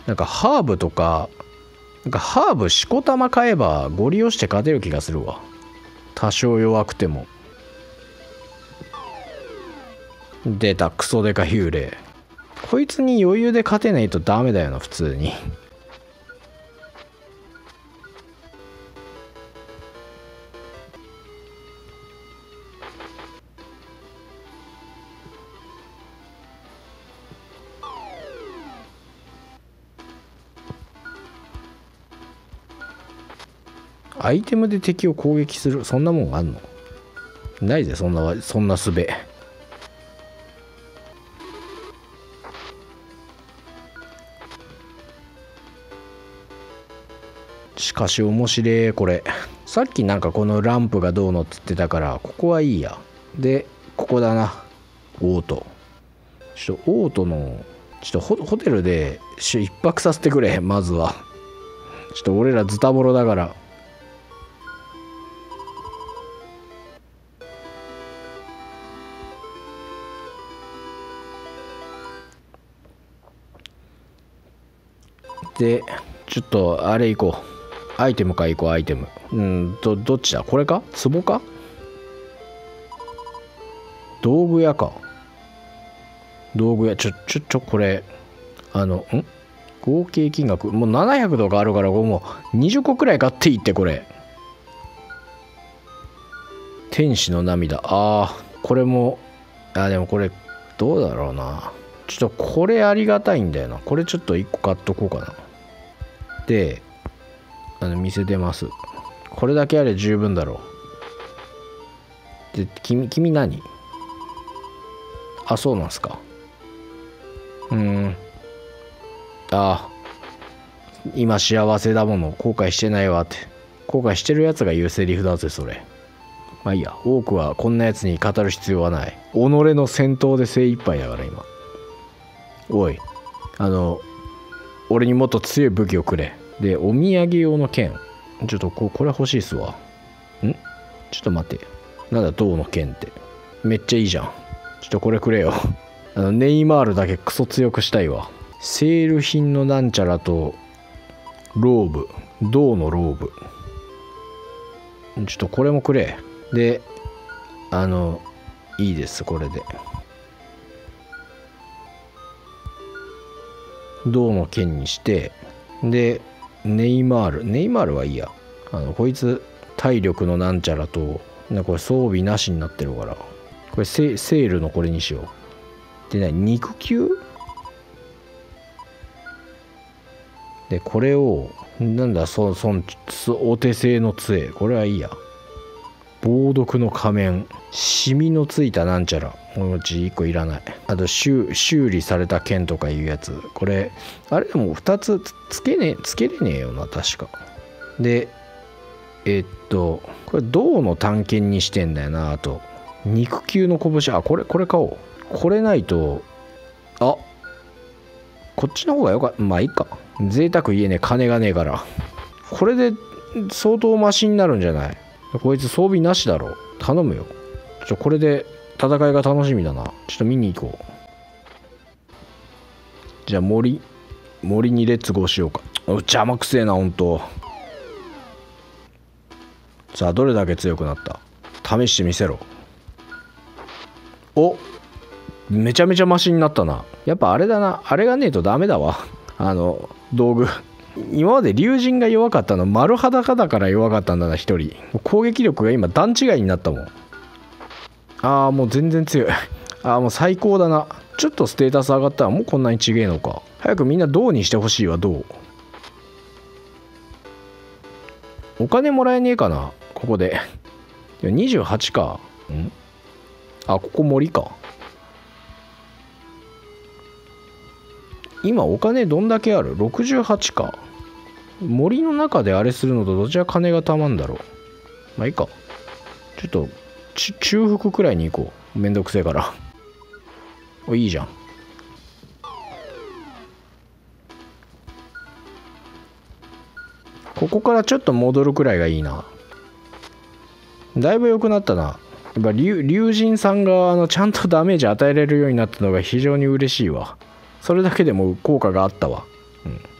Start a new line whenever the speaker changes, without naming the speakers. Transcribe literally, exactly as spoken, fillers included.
なんかハーブとかなんかハーブしこたま買えばゴリ押して勝てる気がするわ。多少弱くても。出たクソデカ幽霊。こいつに余裕で勝てないとダメだよな普通に。アイテムで敵を攻撃する、そんなもんあんの？ないぜ、そんなそんな術。しかし面白いこれ。さっきなんかこのランプがどうのっつってたからここはいいや。でここだな、オート。ちょっとオートのちょっと ホ, ホテルで一泊させてくれ。まずはちょっと俺らズタボロだから。でちょっとあれ行こう。アイテムか行こう。アイテム。うんどどっちだこれか壺か道具屋か。道具屋ちょちょちょこれあのん合計金額もうななひゃくとかあるからもうにじゅっこくらい買っていいって。これ天使の涙。あーこれもあでもこれどうだろうな。ちょっとこれありがたいんだよな。これちょっといっこ買っとこうかな。であの店出ます。これだけあれ十分だろう。で君君何？あそうなんすか。うーんあ今幸せだもの後悔してないわって。後悔してるやつが言うセリフだぜそれ。まあいいや、多くはこんなやつに語る必要はない。己の戦闘で精一杯だから今。おいあの俺にもっと強い武器をくれ。でお土産用の剣ちょっとここれ欲しいっすわ。んちょっと待って、なんだ銅の剣ってめっちゃいいじゃん。ちょっとこれくれよ。あのネイマールだけクソ強くしたいわ。セール品のなんちゃらとローブ、銅のローブ。ちょっとこれもくれ。であのいいですこれで。銅の剣にして、でネイマールネイマールはいいや。あのこいつ体力のなんちゃらとなこれ装備なしになってるからこれ セ, セールのこれにしよう。でね肉球でこれをなんだそそんお手製の杖これはいいや。防毒の仮面シミのついたなんちゃらこのうちいっこいらない。あと修理された剣とかいうやつこれあれでもふたつ つ, つけねつけれねえよな確か。でえっとこれ銅の短剣にしてんだよな。あと肉球の拳あこれこれ買おう。これないとあこっちの方がよかった。まあいいか贅沢言えねえ金がねえから。これで相当マシになるんじゃない。こいつ装備なしだろ頼むよ。ちょこれで戦いが楽しみだな。ちょっと見に行こう。じゃあ森森にレッツゴーしようか。邪魔くせえなほんと。さあどれだけ強くなった？試してみせろ。おめちゃめちゃマシになったな。やっぱあれだな、あれがねえとダメだわ。あの道具今まで竜神が弱かったの丸裸だから弱かったんだな一人。攻撃力が今段違いになったもん。ああもう全然強い。ああもう最高だな。ちょっとステータス上がったらもうこんなにちげえのか。早くみんな銅にしてほしいわ。銅お金もらえねえかなここで。にじゅうはちか。んあここ森か。今お金どんだけある？ ろくじゅうはち か。森の中であれするのとどちら金がたまんだろう。まあいいか。ちょっと中腹くらいに行こう。めんどくせえから。おいいじゃん。ここからちょっと戻るくらいがいいな。だいぶ良くなったな。やっぱ竜神さんがあのちゃんとダメージ与えられるようになったのが非常に嬉しいわ。それだけでも効果があったわ。うん